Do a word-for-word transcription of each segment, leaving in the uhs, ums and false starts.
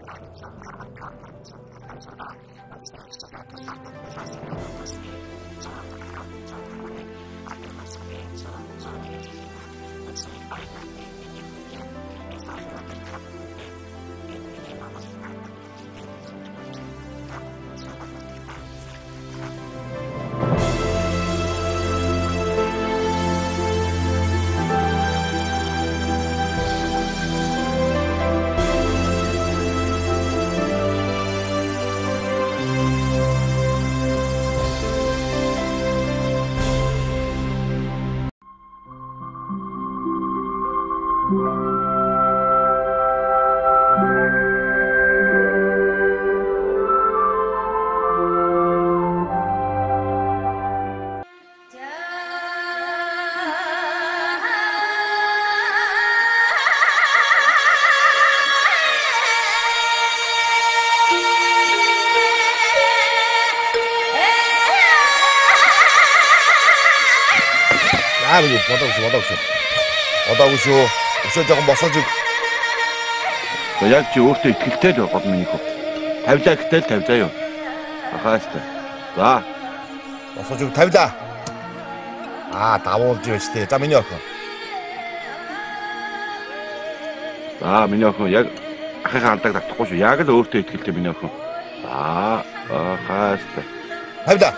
Яагаад юу бодоош бодоош. Бодоош шүү. Өсөө жоохон босоож. За яг чи өөртөө ихтэй л гол минийх үү. Тавлаа ихтэй л тавь заяа. Ахаастай. За. Босоож үг тавлаа. Аа, давуулж байж тээ. За миний охин. За миний охин яг ахыхаа алдааг татахгүй шүү. Яг л өөртөө ихтэй миний охин. За. Ахаастай. Тавлаа.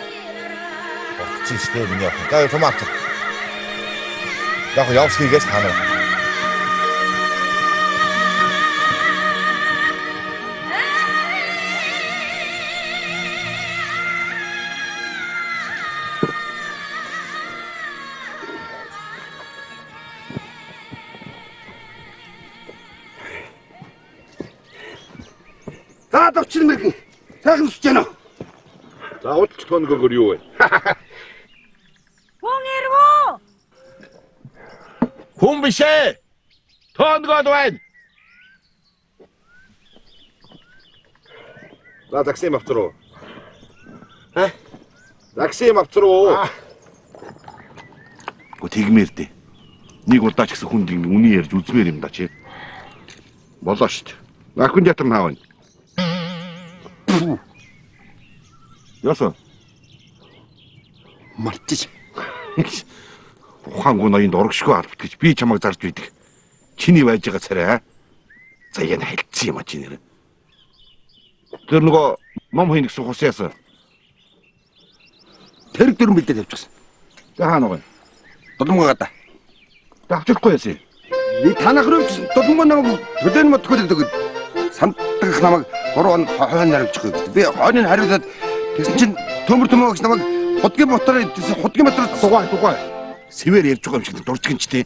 Чи штэ миний охин. За сумаач. Яг явсхийгээс танаа. За дөрчин мэргэн. Сайхан үсэж байна уу? За удалж тоногоор юу вэ? Хүн ирвүү? Хүн биш ээ. Тоногод байна. За таксим авч руу. Ха? Таксим авч руу. Гү тэгмээр дээ. Нэг удаа ч гэсэн хүнд ингэ үний ярьж үзмээр юм да чи. Болоо штт. Ахын ятар наавна. Яасан? Мартчих. Ухаан гуноёнд урагшгүй албат гэж би чамайг зарж байдаг. Чиний байж байгаа царай аа. За яг хэлцсэн юм а чи нэр. Тэр нөгөө ном хийнх сухас яасан. Тэр дөрөн бэлдээд явчихсан. За хаана байгаа? Дулмгаа гадаа. Давчихгүй яасан. Би танах руу дулмгаа намайг төлөөн модгүй гэдэг. Сандах намайг гурван хойно хариуцчих. Би хойныг хариулаад тэгсэн чинь төмөр төмөө гэж намайг худгийн мотор худгийн мотор дугай дугай. Сэвэр ярьж байгаа юм шиг дуржигчтэй.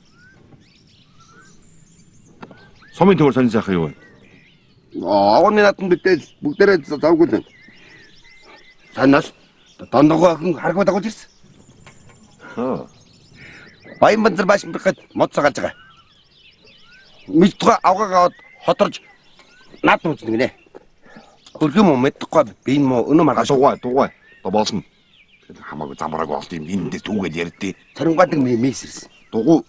Сомын төмөр сонин сайхан юу вэ? Агууны натан битэл бүгдээрээ завгүй л. Санаас дондогоо охин харгуу дагуулж ирсэн. Хаа. Баян банзар бааш мөрөхөд мод цагаалж байгаа. Мэдтгой авгаагаад хоторж наад үзнэ гинэ. Хөргөм юм мэдхгүй би энэ мө өнөө маргааш дугай дугай. До болсон. Хамаагүй замбрааг олд юм эндээс түүгээл ярьдээ. Царингаад нэг мис ирсэн. Дугуй.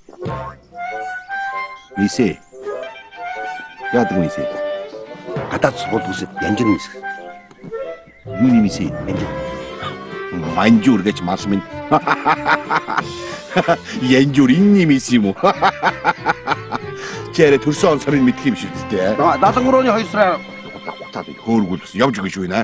Мисээ. Яадаг мисээ. Гадаад сургууль үсэд янжин мис. Юуны мисээ? Янжин. Манжуур гэж мас минь. Янжуур инний мис юм уу? Чэрэ төрсөн сарын мэдх юм шүү дээ. дадлан гурваны хоёр сар таад хөөргүүлсэн явж өгөөш үү наа.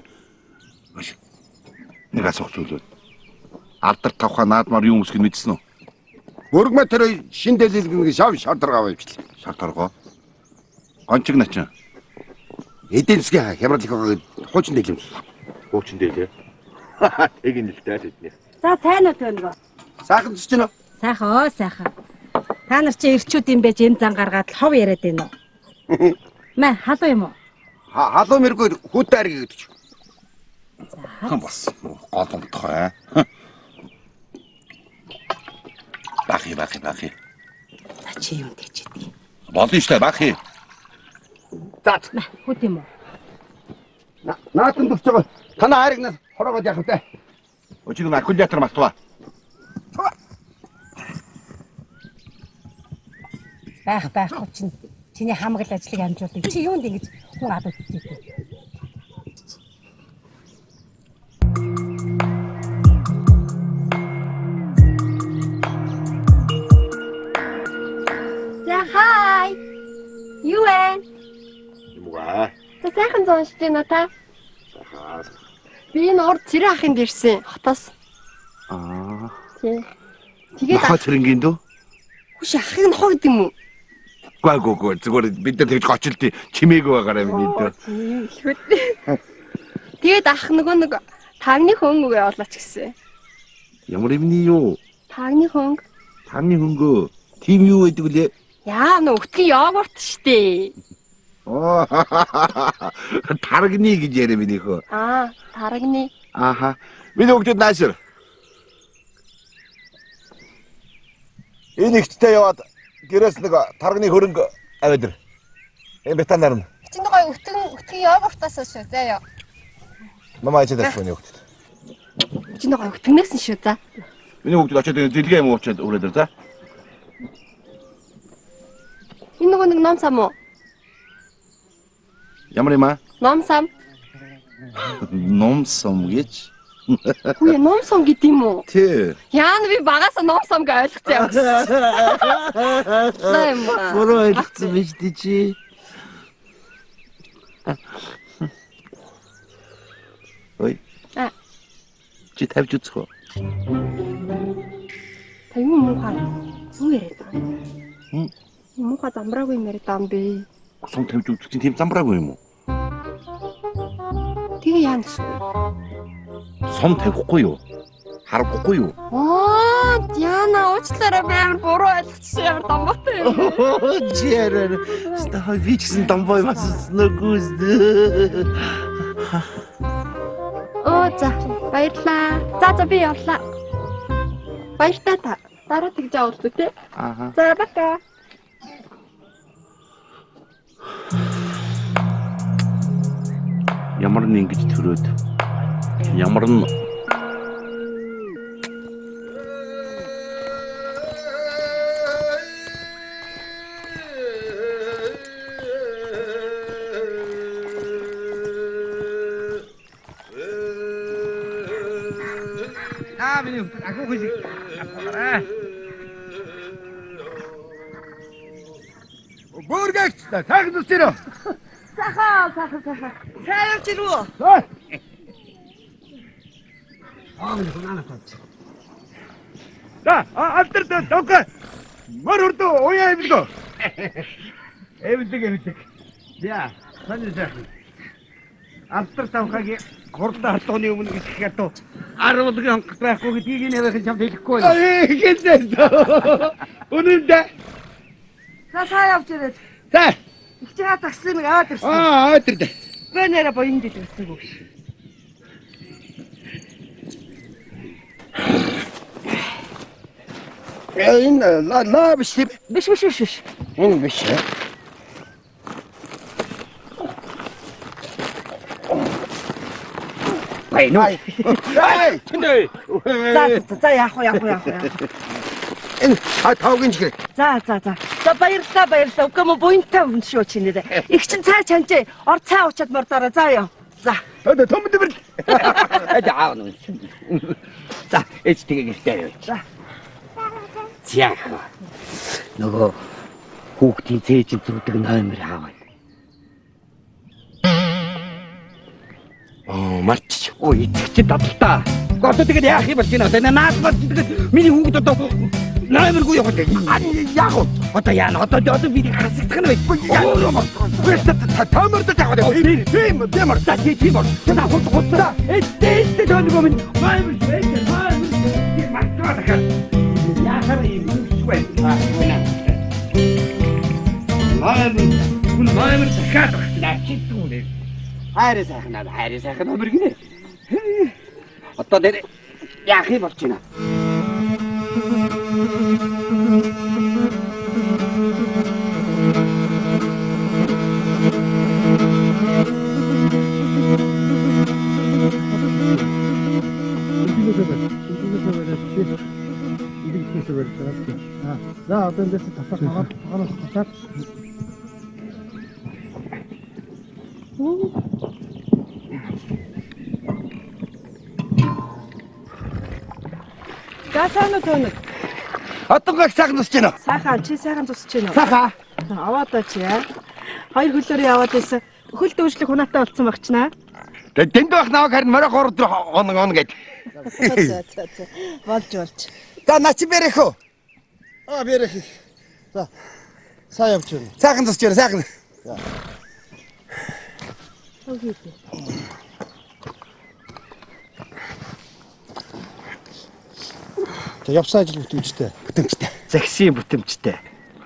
Нэг асуух зүйл байна. Алдар тавхаа наадмаар юу өмсгөн мэдсэн үү? Өргмө тэр шин дэлэлгэн шав шаардаргаа байвчлаа. Шаардаргаа. Гончиг начин. Эдэнсгийн хямрал их байгаа хуучин дэлгэм. Хуучин дэлээ. Тэгин л даа тэднээс. За сайн уу төнгөө. Сайхан зүсч гэнэ. Сайхан оо сайхан. Та нар чи ирчүүд юм байж энэ зан гаргаад хов яриад байна уу? Мэ халуу юм уу? Халуу мэргүй хүүтэй ариг гэдэг чи. Хан бас голомтхой. Бахи бахи бахи. За чи юм дэжидэг. Болно штэ бахи. За хүүд юм уу? Наатан дурч байгаа. Танаа хайрагнаас хороогоод явах вэ? Өчиг нь аккумулятор мартваа. Байх байх хүчин. Чиний хамгал ажлыг амжуулдаг. Чи юунд ингэж хүн адууд хийдэг? За хай. Юу вэ? Юмгаа. За сайхан зоншиж байна та. Сахаа. Би энэ урд цэрэг ахынд ирсэн. Хотоос. Аа. Тий. Тэгээд Нохоо цэрэнгийн дөө? хүш ахыг нохоо гэдэг юм уу? Гүй гүй гүй зүгээр бид нар тэгж гочилтын чимээгүй байгаараа миний дөө. Тэгээд ах нөгөө нэг тагны хөнгөө олооч гэсэн. Ямар юмний юу? Тагны хөнгө. Таны хөнгөө. Тим юу гэдэг үлээ? Яа нөө өтгөн йогурт штэ. Оо. Таргны гэж яриа миний хөө. Аа, таргны. Ааха. Миний хөгдөд наашир. Энэ ихтэй яваад гэрээс нэг тарганы хөрөнгө аваад ир. Энэ бетан нарна. Чинь гоё өтгөн өтгөн йогуртаас шүү заяа. Мама ичээд авчихсан югт. Чинь гоё өтгнээс нь шүү за. Миний хөгдөд очоод дэлгээ юм уучаад өрөөд ир за. Энэ нөгөө нэг ном сам уу? Ямар юм аа? Ном сам. Ном сом гэж. Хүү ном сам гэдэг юм уу? Тэ. Яа би багасаа ном сам гэж ойлгоцсон юм. Сайн ба. Буруу ойлгосон биз дээ чи. Ой. А. Чи тавьж үзэх үү? Та юу муухай? Юу яриад байгаа юм? Хм. Муухай замбраагүй юм яриад байгаа юм бэ? Сум тавьж үзэх чинь тийм замбраагүй юм уу? Тэгээ яа гэсэн. Сум тавихгүй юу? Харахгүй юу? Аа, яна уучлаарай би амар буруу ойлгочихсон ямар домбоотой юм. Чиэрэр. Стаа вичсэн домбой мас нөгөөс. Оо за баярлаа. За за би явлаа. Баярлалаа та. Дараа тэгж авалт үү те. Ааха. За бака. Ямар нэг ингэж төрөөд. Ямар нь Аа миний ахуу хий. Аа. Бүргэгч сайхан зүсэрөө. Сахаа, сахаа, сахаа. Сайн явж ирвүү? Аа миний ханаа таач. Да, алтер да дока. Мөр урд уяа эвлэго. Эвлэг эвлэг. Я, саний сайхан. Алтер тавхагийн хурдан хатууны өмнө гисгэхэд тоо аруулгын онгоц байхгүй гэдгийг нэрхэн чамд хэлэхгүй байна. Аа хинтээ. Үнэндээ. За сайн явж ирээд. За. Их чигаа загслыг нэг аваад ирсэн. Аа, аваад ирдэ. Би нэрэ боён дэлгэсэн үг. Энэ ла ла биш тийм. Биш биш биш биш. Энэ биш. Ай, ну. Ай, тэндээ. За за яах вэ яах вэ яах вэ. Энэ а тавгийн чихэр. За за за. За баярлалаа баярлалаа. Үгүй мө буянтай хүн шүү чи нэрэ. Их чин цай чанжээ. Ор цай уучаад мордороо заа яа. За. Төдөө төмөд бэр. Аа ну. За, эч тэгээ гэртээ явж. За. Зяах. Нөгөө хүүхдийн цээж зүгдэг номер аваад. Оо, марч. Ой, эцэгч дадалтаа. Одоо тэгээд яах юм бол чинь одоо наад бол миний хүүхд одоо номергүй яваад байна. Яах вэ? Одоо яана одоо одоо би хасагдах нь бай. Та тамар та таваад. Тийм, тийм, ямар та тийм бол. Та хот хот. Эцэгч дадалтаа минь номер швейк. Номер. Марч та. Яахаар юм швейк. Аа, номер. Хүн номер захаад байна. Читгүүлээ. Хайраа сайхан аа, хайраа сайхан номер гинэ. Одоо нэр яах юм болж байна? За одоо энэ дэс татах хагаад хагаад татах. За сайн уу төнө. Одоогоо сайхан тусч байна. Сайхан чи сайхан тусч байна уу? Сайхан. Аваад очи яа. Хоёр хөлөөр яваад байсан. Хөл дөөжлөх хунаатай болцсон багчнаа. Тэгээд дэнд байх наваг харин морой гур өдөр хоног хоног гэд. За за за. Болж болж. За начи бэрэх үү? Аа бэрэх. За. Сайн явж байна. Сайхан тусч байна, сайхан. За. Окей. За явсан ажил бүтэмжтэй. Бүтэмжтэй. Загсийн бүтэмжтэй.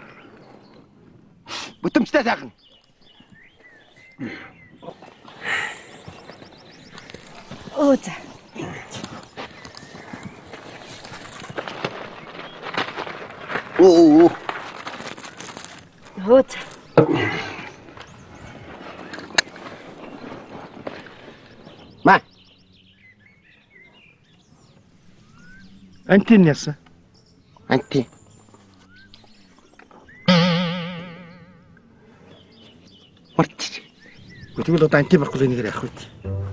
Бүтэмжтэй сайхан. Оо за. Оо. Оо за. Ма. Антин яасан? Анти. Мартчих. Тэгвэл одоо анти барахгүй нэгээр явах үед.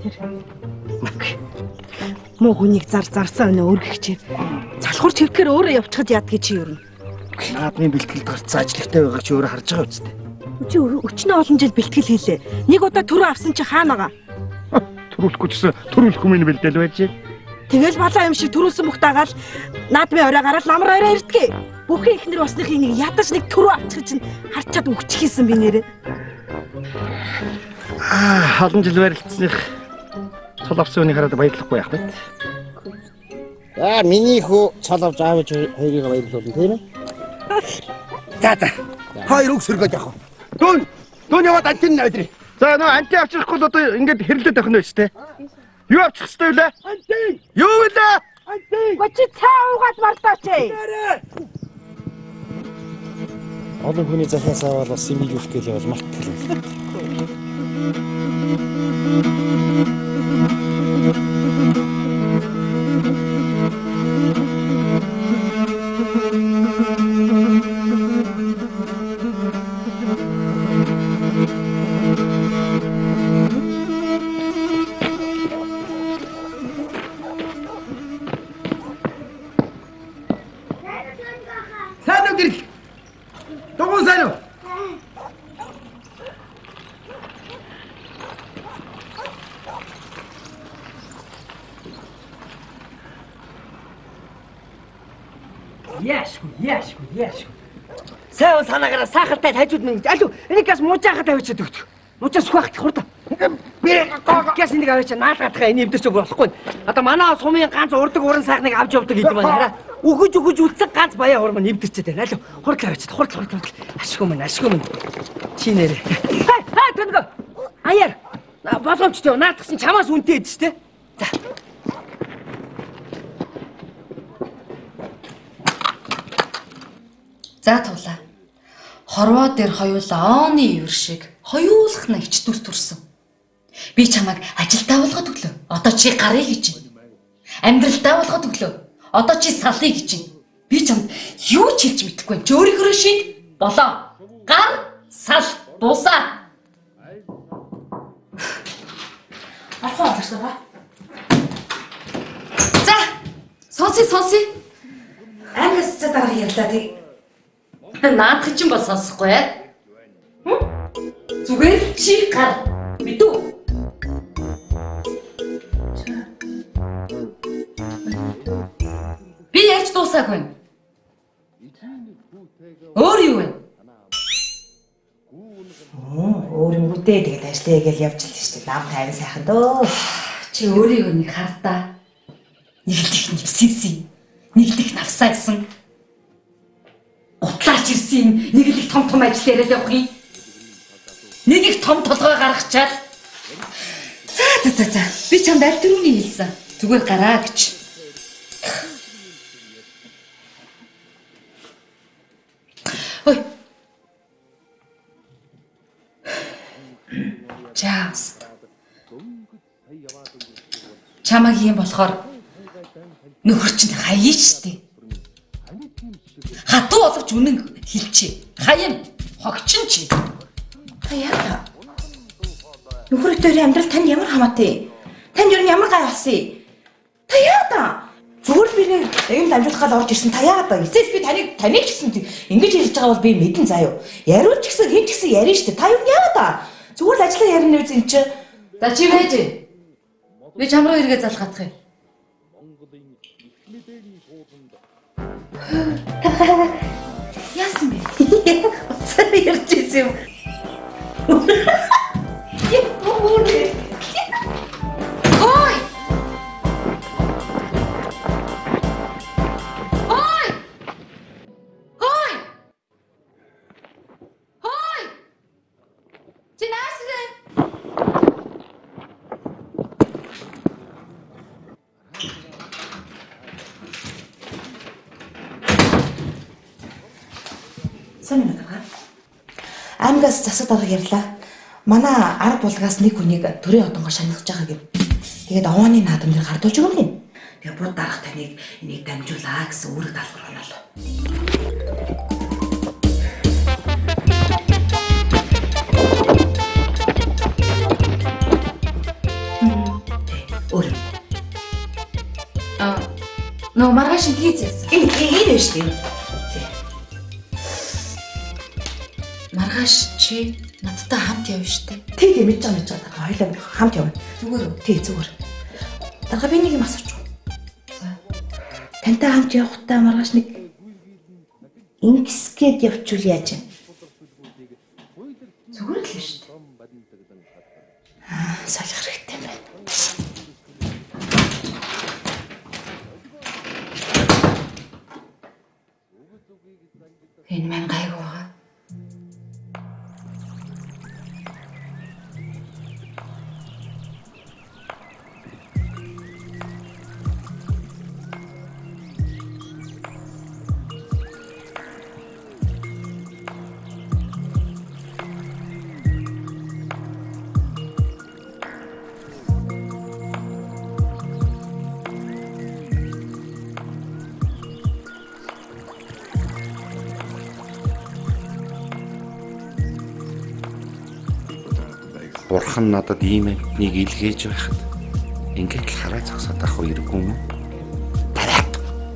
Муу хүнийг зар зарсан өнөө өргөгч. Залхуурч хэрхээр өөрөө явчихад яадгийг чи юу юм? Наадмын бэлтгэлд гарцсан ажлагтай байгааг чи өөрөө харж байгаа үстэй. Чи өчнөө олон жил бэлтгэл хийлээ. Нэг удаа төрөө авсан чи хаана байгаа? Төрүүлэхгүй чсэн төрүүлэхгүй минь бэлдээл байж. Тэгэл балаа юм шиг төрүүлсэн бүх дагаал наадмын орой гараад ламар орой ирдгээ. Бүхэн ихнэр басныхыг нэг ядаж нэг төрөө авчих чинь харчаад өгчихсэн би нэрээ. Аа, олон жил барилцсных цол авсан үнийг хараад баярлахгүй яах вэ? За миний хүү цол авч аавч хоёрыг баярлуулна тийм ээ. За за. Хоёр үг сөргөөд явах. Дүүн. Дүүн яваад антин найдрий. За нөө анти авчихгүй л одоо ингэж хэрэлдээд авах нь байж тээ. Юу авчих хэвтэй вэ? Анти. Юу вэ? Анти. Гочи цаа угаад мартаач. Олон хүний захиас аваад бас симилүүлэх гээл явал март гэлээ. Сайн уу гэрэл. Дугуй сайн уу? Яашгүй, яашгүй, яашгүй. Сайн санаагаараа сахалтай хажууд минь алуу энийг газ муужаахад авчиад өгдөг. Муужаас хуваах хурд. Би газ энийг авчиад наалгаадах энэ юмдэрч болохгүй. Одоо манай сумын ганц урдаг уран сайхныг авч явдаг гэдэг маань хараа. Өгөж өгөж үлцэг ганц баяа уран маань нэмдэрчээд байна. Алуу хурд авчиад хурд хурд хурд. Ашгүй мэн, ашгүй мэн. Чи нэрээ. Хай, хай тэнэг. Аяар. Боломжтой наадахсан чамаас үнтэй эд штэ. За. За туулаа. Хорвоо дээр хоёулаа оны ивэр шиг хоёулах нь ич дүс төрсөн. Би чамайг ажилдаа болгоод өглөө. Одоо чи гарыг гэж байна. Амьдралдаа болгоод өглөө. Одоо чи салъя гэж байна. Би чамд юу ч хэлж мэдэхгүй. Чи өөрийнхөө шиг болоо. Гар сал дуусаа. Ахаа зарсаа. За. Сонсъё сонсъё. Ангас цаа дараа ярьлаа тий. Наадах чинь бол сонсохгүй ээ. Зүгээр чи гар мэдүү. Би яаж дуусаагүй. Өөр юу вэ? Өөрөнгөтэй тэгэл ажиллая гэж явж л шүү дээ. Нам тайван сайхан дөө. Чи өөрийгөө нэг хардаа. Нэг л их нэвсээсэн. Нэг л их навсаасан. Утлаач ирсэн нэг л их том том ажил яриад явах юм. Нэг их том толгой гаргачаад. За за за. Би чамд аль түрүүний хэлсэн. Зүгээр гараа гэж. Ой. Чаас. Чамаг юм болохоор нөхөр чинь хаяа штий. Хатуу боловч үнэн хэлчихье. Хаяа хогчин чи. Хаяа. Нөхөр өтөрийн амьдрал танд ямар хамаатай? Танд юу ямар гай болсон? Та яа та? Зүгээр л би нэг юм дамжуулахад орж ирсэн та яагаад ба? Эцэс би таныг таныг ч гэсэн ингэж хэлж байгаа бол би мэдэн заа юу. Яриул ч гэсэн хэн ч гэсэн ярина штэ. Та юу яагаад та? Зүгээр л ажиллаа ярина үз энэ чи. За чи байж. Би чам руу эргээ залгах юм. Яасан бэ? Уцаар ярьж ирсэн юм. Ой! Ой! Ой! Ой! Чи наасрэ? Сайн байна уу? Аймагаас засаг дарга ярьлаа. Манай ард булгаас нэг хүнийг төрийн одонгоо шаналгаж байгаа гэв. Тэгээд овооны наадам дээр гардуулж өгнө юм. Тэгээд бууд дарах таныг энийг дамжуулаа гэсэн үүрэг даалгавар оноолоо. Өөр. А но маргааш хийцээс. Энэ энэ биш тийм. Маргааш чи надтай хамт явна штэ. Тий тийм мэдэж байгаа мэдэж байгаа. Хоёлаа хамт явна. Зүгээр үү? Тий зүгээр. Дарга би нэг юм асууч. За. Тантай хамт явахдаа маргааш нэг ингэсгээд явчвал яаж вэ? Зүгээр л штэ. Аа, салах хэрэгтэй юм байна. Энэ мэн гайгүй байгаа. Бурхан надад ийм нэг илгээж байхад ингээд л хараа зогсоод ах уу иргүй юм уу? Тараад.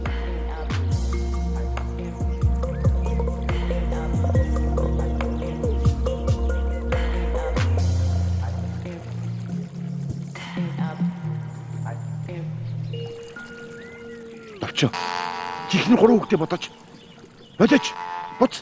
Тавчаа. Чихний гурван хүүхдээ бодооч. Бодооч. Боц.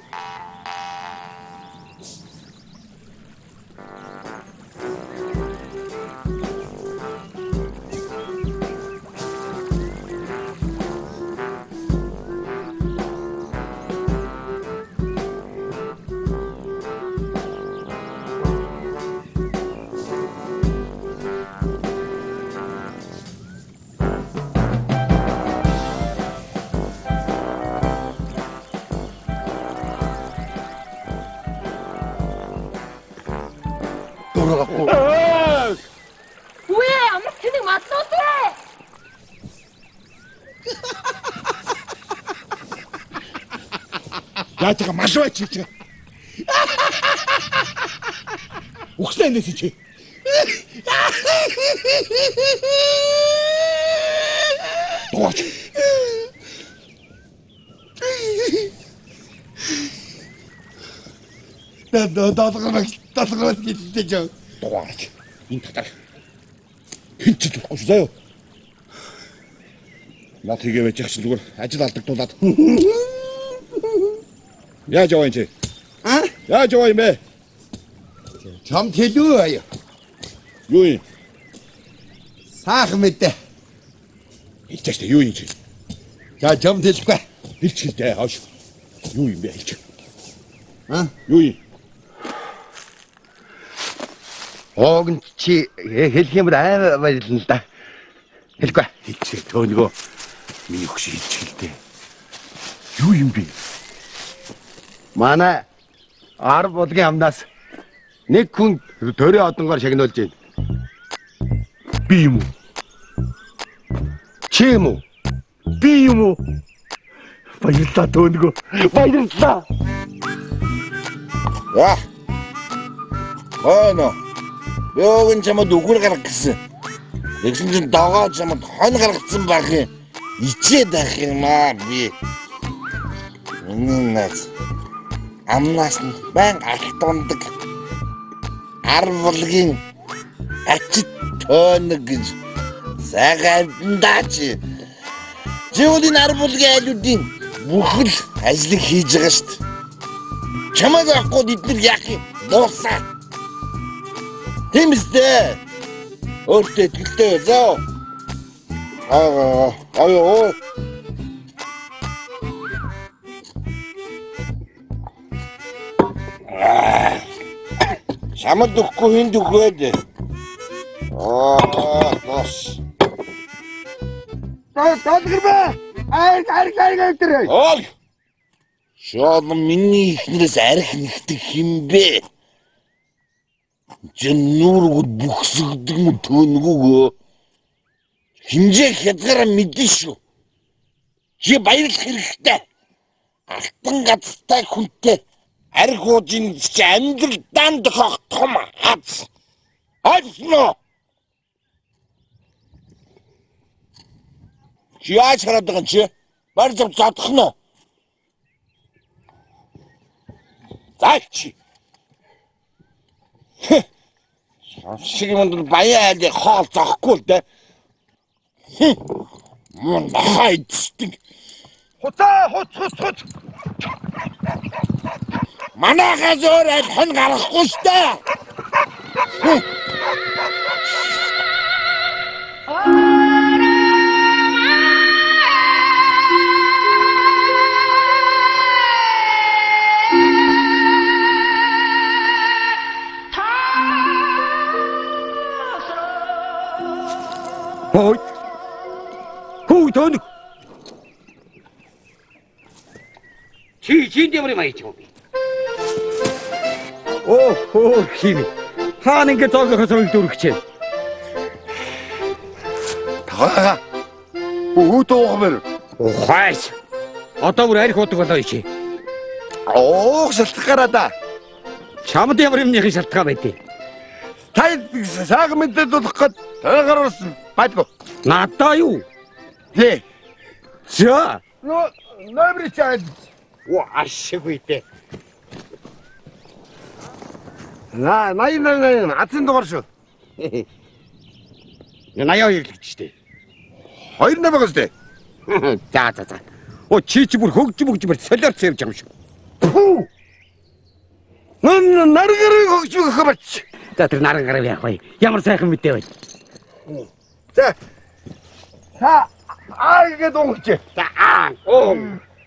Үе ямар тэнийг мадлууд вэ? Яаж байгаа мал бач чи. Ухсаа энэс чи. Тооч. Да да даалгавар даалгавар гэдэг жаа. Тооч. Энэ татар. Хинч л болохгүй заяа. Наад хийгээ байж ах чи зүгээр ажил алдагдуулаад. Яаж яваа юм чи? А? Яаж яваа юм бэ? Чамд хэлүү аяа. Юу юм? Саахан мэдээ. Хэлчихэж та юу юм чи? За чамд хэлэхгүй. Хэлчихээ хоош. Юу юм бэ хэлчих. А? Юу юм? Оогн чи хэлэх юм бол аа баярлна л да. Хэлэхгүй. Хэлчихээ төө нөгөө миний хөш хэлчихэлтэй. Юу юм бэ? Манай ард булгийн амнаас нэг хүн төрийн одонгоор шагнуулж байна. Би юм уу? Чи юм уу? Би юм уу? Баярлалаа төө нөгөө. Баярлалаа. Яа. Аа нөө. 묘근 чамаа нүгэр гаргасан. Тэгсэн чинь догоо чамаа хонь гаргацсан байх юм. Ичээд байх юм аа би. Үнэнээс амнаас нь байн алт ундаг. Ар булгийн ачит тооног гэж сайхан даач. Жиулийн ар булгийн айлуудын бүхэл ажлыг хийж байгаа шүү дээ. Чамайг авахгүй бид нар яах юм? Дуусаа. Хэмсдээ. Өөртөө итгэлтэй зөө. Аа, аюу. Чамд өгөхгүй хүнд өгөөд. Аа, тос. Таа тааргэрбэ. Ай, ай, ай, ай. Ол. Шол миний ихнээс арх нэгдэг химбэ. Жин нүргүүд бүхсгдэг юм төөнгөө. Хинжээ хязгаараа мэдэн шүү. Чи баярлах хэрэгтэй. Алтан газтай хүнтэй арх уужийн чи амьдралдаа дохох том хаз. Айсноо. Чи яаж хараад байгаа юм чи? Бар зав задах нь. Заач. Шиг юм дэ баяа дэ хоол зоохгүй л дээ. Мөн хайдстэг. Хуцаа, хуц, хуц, хуц. Манайхаас өөр аль хон гарахгүй штэ. Ой. Хүү тоног. Чи чи дэмэр маяч юм. Оо, хөө хин. Хаан ингэ зоогохоос өмнө дүрхчээ. Тагаа. Хүү тоохмэр. Ухайс. Одоо бүр арх удаг болоо ичи. Оо, шалтгаараа да. Чамд ямар юмны шалтгаан байдیں۔ Та сайхан мэдээд болох гээд тайгаар орсон. Байдгүй. Надаа юу? Тий. За. Но номер чад. Оо ашиггүй дээ. На, най най атсан дугаар шүү. Наяа ирлэгч штэ. Хоёр на байгаа штэ. За за за. Оо чи чи бүр хөгж мөгж бүр солиорч явж байгаа юм шүү. Пүү. Нэн наргарыг хөгж өгөх бач. За тэр наргарыг яах вэ? Ямар сайхан мэдээ бай. За. Та аагээ дунгч. За аа. Оо.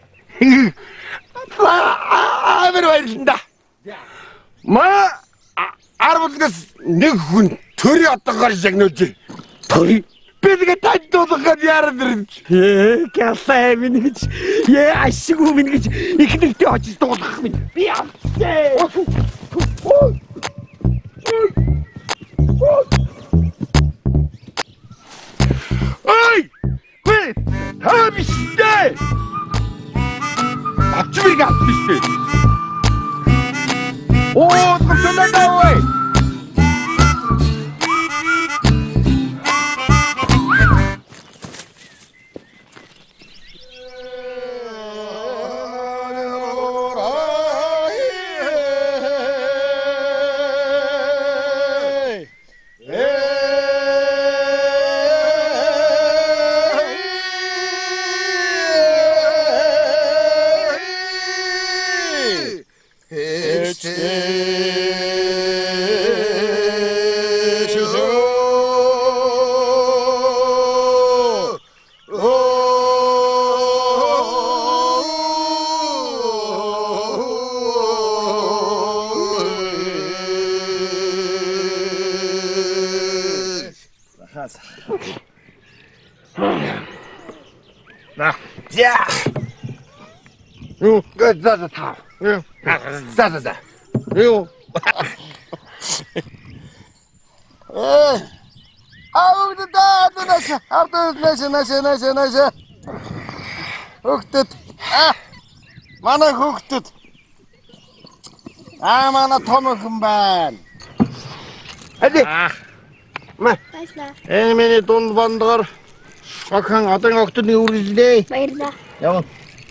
Аа мэр баярланда. Ма арвалгас нэг хүн төрий одоогоор шагнуулж. Төрий Би тэгээ танд дуулахад яарад ирж. Ээ, калай минь гэж. Ээ, ашиггүй минь гэж их нэгтэй очиж дуулах минь. Би авчээ. Ой! Вэ! Та биштэй. Авчмыг авчихсан. Оо, томчоо давай. На. Я. Ну, да да да. Ну, да да да. Ну. Э. Ау да да да да. Ау да да да да да да. Хөхтөд. А. Манай хөхтөд. Аа манай том охин байна. Алий. Ма. Баярлаа. Энэ миний дунд бандгаар охин одоо октодны үргэлжлээ. Баярлаа. Яваа.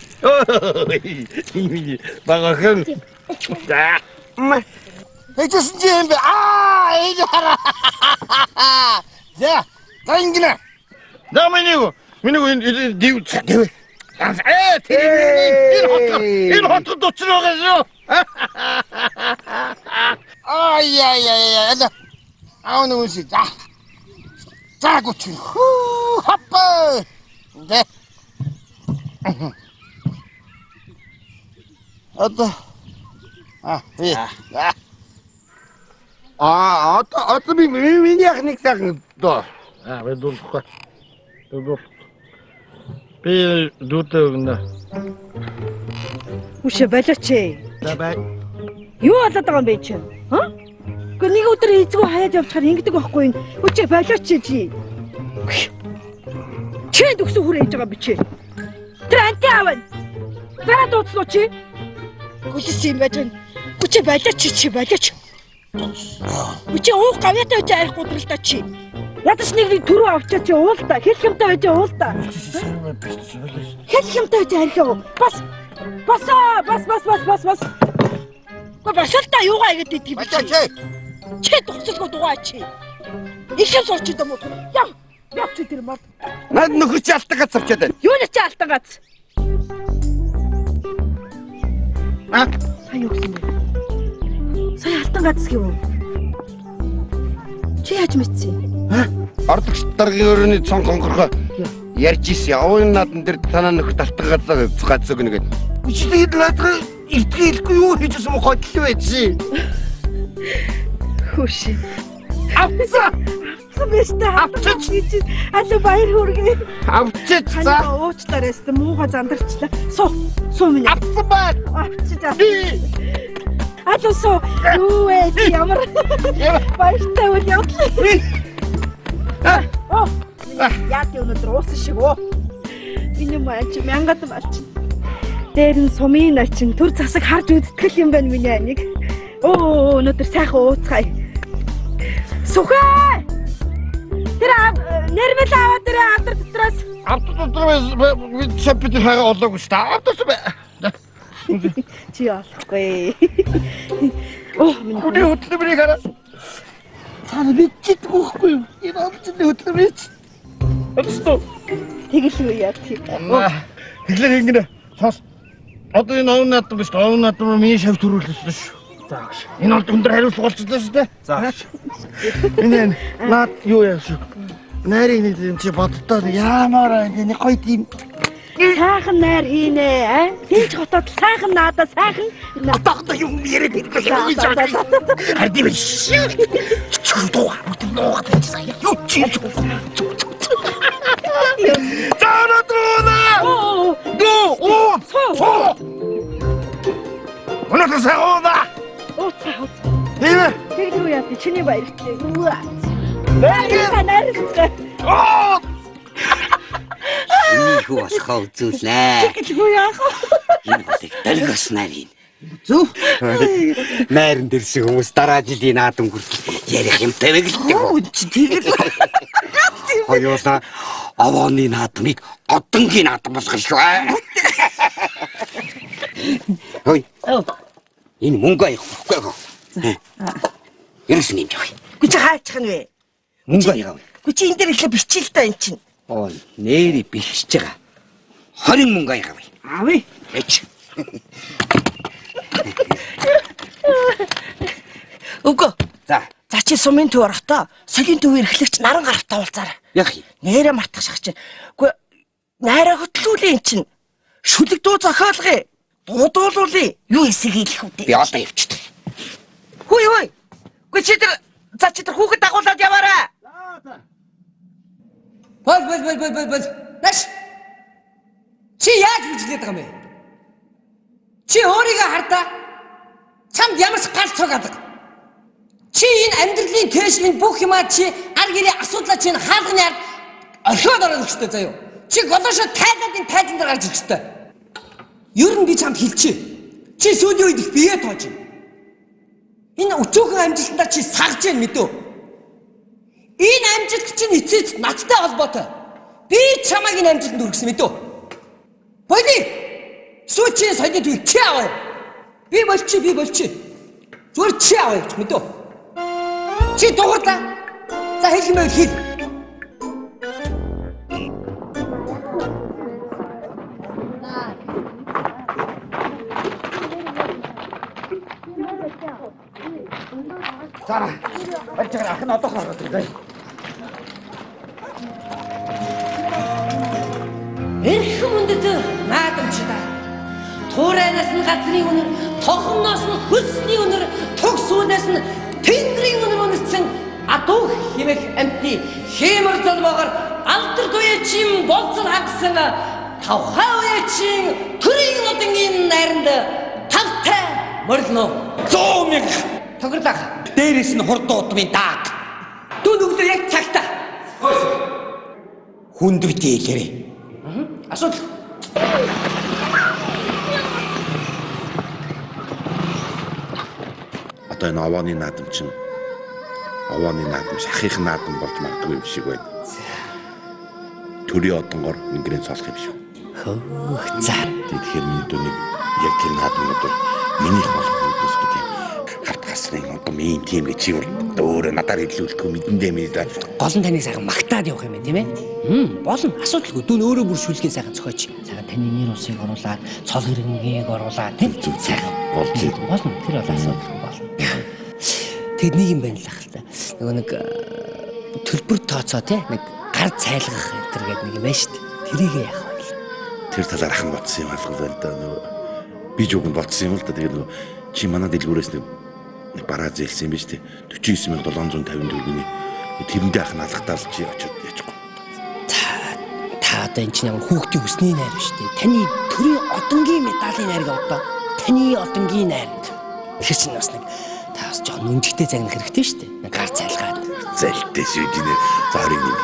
Ой. Багахан. За. Ма. Хэчсэн чи юм бэ? Аа, энэ хараа. За, тангина. Да минийгөө. Минийгөө энэ див див. Э, тэр энэ хот. Энэ хот доцор байгаа шүү. Ай ай ай ай. Аа нэг үгүй. За. За гүч. Хүү, хаппа. Дэ. Одоо. А, би. Аа, одоо одоо би миний яхныг сайхан доо. Аа, би дуулахгүй. Дуул. Би дүүтэй өгнө. Үшэ болооч ээ. За бай. Юу болоод байгаа юм бэ чи? Ха? Гэхдээ нэг өдөр эзгүй хаяад явчихаар ингэдэг байхгүй юм. Үчи болооч чи. Чи дөхсөн хүрээж байгаа би чи. Тэр анти аван. Зараа дууцлоо чи. Гүлс юм байж байна. Үчи болооч чи болооч. Үчи уух гавьяатай байж арих гудралтай чи. Ядаж нэг нэг түрүү авчаа чи уул та. Хэл хэмтэй байж уул та. Хэл хэмтэй байж арих уу? Бас бас бас бас бас бас бас. Ко басалта юугаа игээд идэх юм Бачаа чи. Чи дуцалгүй дугаа чи. Ихэн сурч идэм үү? Яв. Яв чи тэр мод. Наад нөхөр чи алтан гац авчаад байна. Юу нэг чи алтан гац. А? Сайн юу гэсэн бэ? Сайн алтан гац гэв үү? Чи яаж мэдсэн? Ордогч даргын өрөөний цон гонгорхоо ярьж ийсэн. Овын наадан дээр танаа нөхөрт алтан гац гац өгнө гэдэг. Үчигээд наадах итгэлгүй юу хийжсэн мө хотлоо байжээ. Хөш. Авцаа. Авцаа авчиж гэж алуу баяр хүргэе. Авчиж за. Уучлаарайс тэ муухай зандарчлаа. Суу. Суу минь. Авцаа бай. Авчиж аа. Алуу суу. Юу ээ чи ямар баяртай үл явдлаа. Оо. Яг өнөдөр уусан шиг оо. Энэ маач мянгад малч. Дээр нь сумын начин төр засаг харж үзтгэл юм байна миний аниг. Оо өнөдөр сайхан ууцгаая. Сүхээ! Тэр нэрмэл аваад тэр авдар дотроос. Авдар дотроос бид шапит хага олоогүй шүү дээ. Авдарс бай. Чи олохгүй. Оо миний Гүний хөтлөмрийг хараа. Цаана бичдэг байхгүй юу? Энэ амтны хөтлөмрийг. Өстө. Тэгэл юу яа тийм. Тэглэр ингэнэ. Цаас. Одоо энэ овн наадам биш. Овн наадам миний шав төрүүлсэн шүү. За гэж. Энэ бол өндөр хариуцлага болчихлоо шүү дээ. За. Энэ наад юу яа шүү. Найрын нэг юм чи боддоо яамаараа энэ гоё тийм сайхан найр хийнэ аа. Тэгж хотод сайхан наадаа сайхан отогдоо юм яриад ирлээ. Харди биш. Чүрдөө бүтэн нуугаад байсан. Юу чи Зарадрона! Оо! Го! Оо! Оо! Өнөөдөр сауда! Оо цаа. Нэ? Тэр юу яа чиний баяртай. Нэ? Нартай. Оо! Миний хүү болохоо үзүүлээ. Тэгэл юу яах вэ? Энэ болыг долгос нарийн. Зүг. Найран дэрсэн хүмүүс дараа жилийн наадам хүртэл ярих юмтай мэгэлдэг. Оо чи тэгэл. Хоёулаа овооны наадмыг одонгийн наадам болгох шүү. Хөөе. Энэ мөнгө аяхгүй. Ерөөс нь юм яах вэ? Гү чи хаачих нь вэ? Мөнгө аягаа. Гү чи энэ дээр ихлэ бичил та эн чинь. Оо, нэрий бэлчж байгаа. Хорин мөнгө аягаа вэ? Аавь. Эч. Үгүй. За. За чи сумын төв орохдоо согийн төв эрхлэгч наран гарахтаа уулзаарай. Яах юм? Нээрээ мартах шах чинь. Үгүй найраа хөтлүүлээ эн чинь. Шүлэг дуу зохиолгоё. Дуудуулуулъя. Юу эсэг хэлэх үү? Би одоо явчихдаг. Хүй хүй. Үгүй чи тэр за чи тэр хүүхэд дагуулад яваарай. Бол бол бол бол бол бол. Наш. Чи яаж бүжлээд байгаа юм бэ? Чи өөрийгөө хардаа. Чамд ямар ч гал цог алга. Чи энэ амьдралын кэшлийн бүх юмаа чи ар гэрийн асуудлаа чи хаалганы ард орхиод орох хэрэгтэй заяа. Чи голоошо тайлаад энэ тайзан дээр гарч ирэх хэрэгтэй. Ер нь би чамд хэлчихэ. Чи сүүлийн үед их бие тоож байна. Энэ өчөөхөн амжилтандаа чи сагж яа мэдөө. Энэ амжилт чинь эцэст надтай холбоотой. Би чамайг энэ амжилтанд хүргэсэн мэт үү? Боли. Сүүчийн соёлын төвийг чи аваа. Би болчих, би болчих. Зүгээр чи аваа гэж мэт үү? Чи дуурла. За хэлэх юм хэл. Зара. Болж байгаа ах нь одоо хараад ирээ. Эрхэм үндэт наадамчдаа. Туурайнаас нь газрын үнэр, тогомноос нь хөлсний үнэр, төгсүүнээс нь тэнгэрийн үнэр үнэрсэн адуу хэмэх амтны хэмэр золбоогоор алдар туяачин болцол хагсан тавхаа уяачин төрийн одонгийн найранд тавтай морилно. сто мянга Тохирлах. Дээрээс нь хурдан удмын дааг. Дүүн өгдөө яг цагтаа. Хүнд битээ хэлээрэй. Асуудал. Одоо энэ овооны наадам чинь овооны наадам шахихын наадам болж магадгүй юм шиг байна. Төрийн одонгоор ингэрэн цолох юм шүү. Хөөх за. Тэгэхээр миний дүүнийг яг тэр наадмууд бол минийх болох юм тийм. Харт гасрын одоо минь тийм гэж чи өөрөө надаар хэлүүлэхгүй мэдэндээ минь да. Гол нь таныг сайхан магтаад явах юм байна тийм ээ. Хм, болно. Асуудалгүй. Дүүн өөрөө бүр шүлгийн сайхан зохиоч. Сайхан таны нэр усыг оруулаад, цол хэрэгнийг оруулаад тийм зүг сайхан болж болно. Тэр бол асуудалгүй болно. Тэгэд нэг юм байна л ах л та. Нөгөө нэг төлбөр тооцоо тийм нэг гар цайлгах энэ төр гэдэг нэг юм байна шүү дээ. Тэрийг яах вэ? Тэр талаар ахын бодсон юм алга л да. Нөгөө би ч үгүй бодсон юм л да. Тэгээд нөгөө чи манай дэлгүүрээс нэг бараа зээлсэн юм биш үү? forty-nine thousand seven hundred fifty төгрөгийн тэрэндээ ах нь алгатаал чи очиод яачгүй. Та одоо энэ чинь ямар хүүхдийн өсний найр биш үү? Таны төрийн одонгийн медалийн найрга одоо таны одонгийн найр. Тэр чинь бас нэг та бас жоохон нүнжигтэй загнах хэрэгтэй шүү дээ. Нэг гар цайлгаад. Зэлтэй шүү дээ. Зориг юм.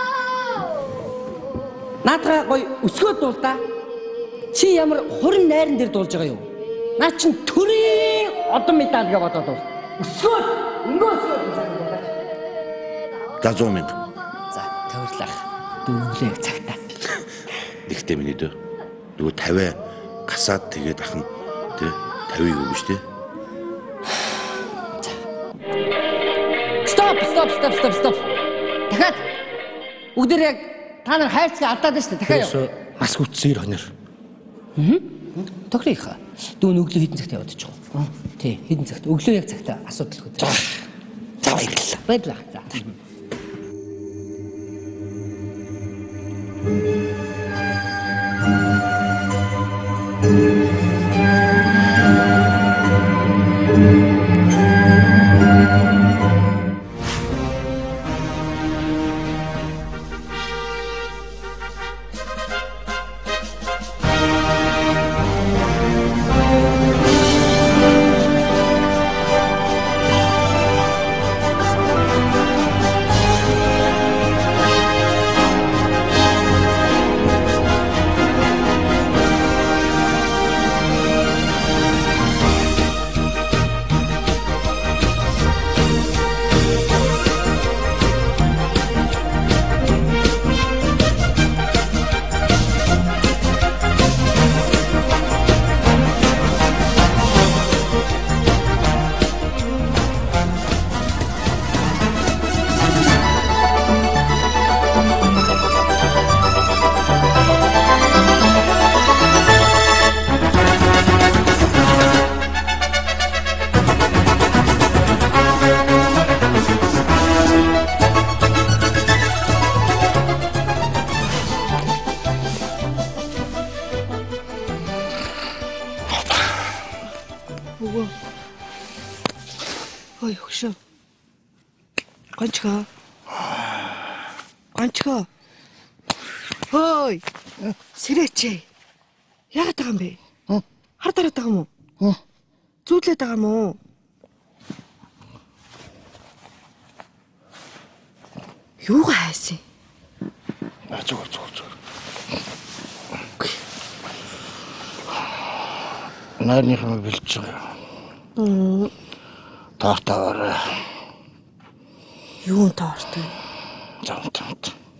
Наадгаа гоё өсгөөд дуул да. Чи ямар хурин найран дээр дуулж байгаа юу? Наа чин төрийн одон медаль гэж бодоод дуул. Өсгөөд өнгөө өсгөөд байгаа. За one hundred мянга. За тавирлах. Дүүнглээ цагтаа. Тэгтээ миний дөө. Дүү fifty гасаад тэгээд ахын тий fifty-ийг өгнө шүү дээ. Стоп, стоп, стоп, стоп, стоп. Дахиад. Бүгдээр яг та нар хайрцаг алдаад байна шүү дээ. Дахиад яа. Бас үтсээр хонор. Аа. Тохирих. Дүүн өглөө хэдэн цагт яваад очих вэ? Тий, хэдэн цагт? Өглөө яг цагтаа асуудалгүй. За. За баярлалаа. Баярлалаа. За. Ой, хөшөө. Ганчгаа. Ганчгаа. Ой. Сэрээч. Яагаад байгаа юм бэ? Хар дараад байгаа юм уу? Зүудлээд байгаа юм уу? Юу хайсан? А зүгээр зүгээр зүгээр. Нарныхаа бэлж байгаа. Мм. Таахтаараа. Юун тоортой. За за.